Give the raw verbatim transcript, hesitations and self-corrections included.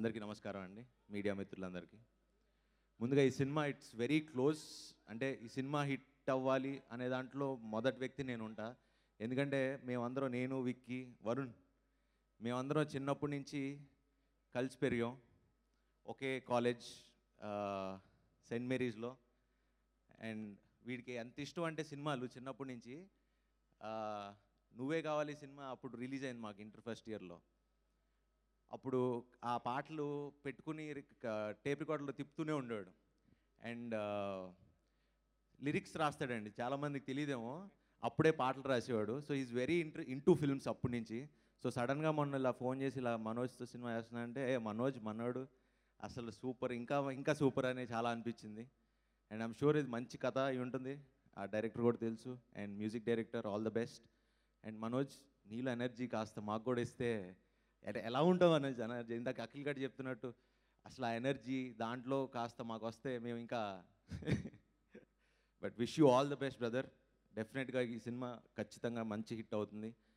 అందరికీ నమస్కారం అండి, మీడియా మిత్రులందరికీ. ముందుగా ఈ సినిమా ఇట్స్ వెరీ క్లోజ్. అంటే ఈ సినిమా హిట్ అవ్వాలి అనే దాంట్లో మొదటి వ్యక్తి నేను ఉంటా. ఎందుకంటే మేమందరం, నేను, విక్కీ, వరుణ్, మేమందరం చిన్నప్పటి నుంచి కలిసి పెరిగాం. ఒకే కాలేజ్, సెయింట్ మేరీస్లో. అండ్ వీడికి ఎంత ఇష్టం అంటే సినిమాలు చిన్నప్పటి నుంచి. నువ్వే కావాలి సినిమా అప్పుడు రిలీజ్ అయింది మాకు ఇంటర్ ఫస్ట్ ఇయర్లో. అప్పుడు ఆ పాటలు పెట్టుకుని టేప్ రికార్డులో తిప్పుతూనే ఉండేవాడు. అండ్ లిరిక్స్ రాస్తాడండి, చాలామందికి తెలియదేమో, అప్పుడే పాటలు రాసేవాడు. So is very inter into films అప్పటి నుంచి. సో సడన్గా మొన్న ఇలా ఫోన్ చేసి ఇలా మనోజ్తో సినిమా చేస్తున్నా అంటే, ఏ మనోజ్ మనోడు అసలు సూపర్, ఇంకా ఇంకా సూపర్ అని చాలా అనిపించింది. అండ్ ఐమ్ షూర్ ఇది మంచి కథ అయి ఉంటుంది. ఆ డైరెక్టర్ కూడా తెలుసు, and music director, all the best. And Manoj, నీలో ఎనర్జీ కాస్త మాకు కూడా ఇస్తే అంటే ఎలా ఉంటావు అనేది ఎనర్జీ, ఇందాక అఖిల్ గడ్ చెప్తున్నట్టు అసలు ఆ ఎనర్జీ దాంట్లో కాస్త మాకు వస్తే మేము ఇంకా but wish you all the best brother. డెఫినెట్గా ఈ సినిమా ఖచ్చితంగా మంచి హిట్ అవుతుంది.